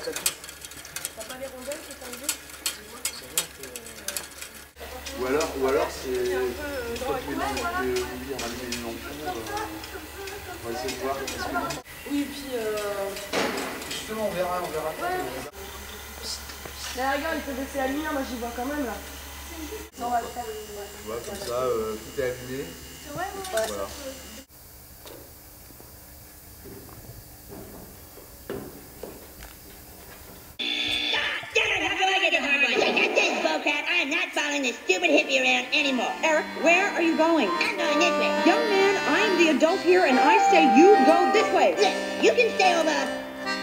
T'as pas les rondelles que t'as enlevé? Ou alors c'est peut-être les lampes de ramener les lampes. On va essayer de voir. Oui, et puis Justement, on verra. ouais. Là, regarde, il peut baisser la lumière, moi j'y vois quand même là. Non, on va le faire. Tu vois, comme ça, tout est allumé. Ouais. Voilà. I'm not following this stupid hippie around anymore. Eric, where are you going? I'm going this way. Young man, I'm the adult here and I say you go this way. Look, you can stay over.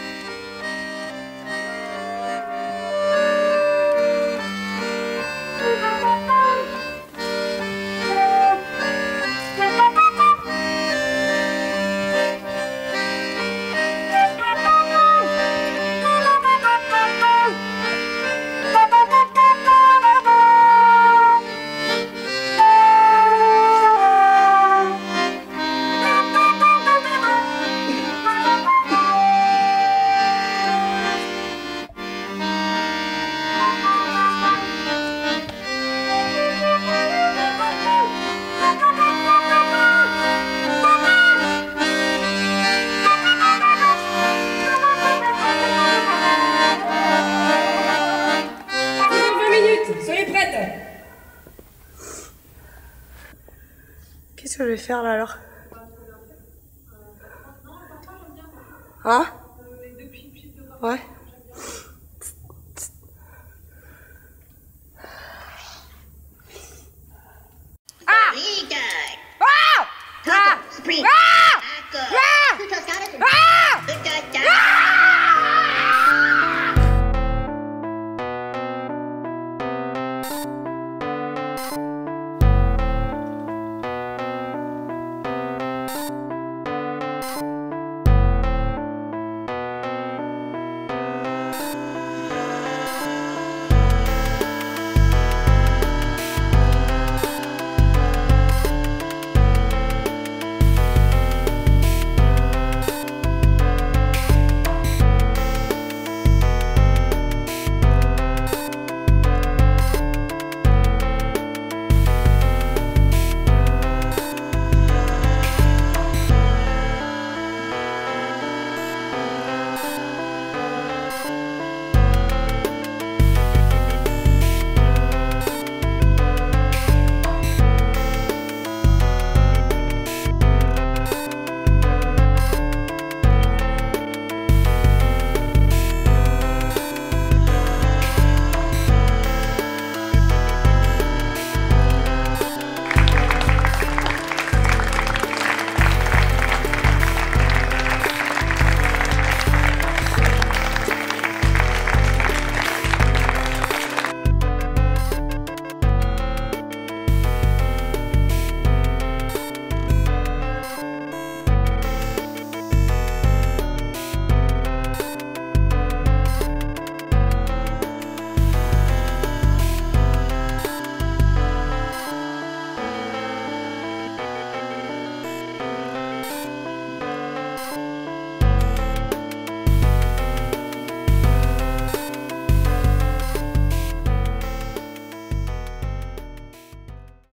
Qu'est-ce que je vais faire là alors? Hein? Ouais.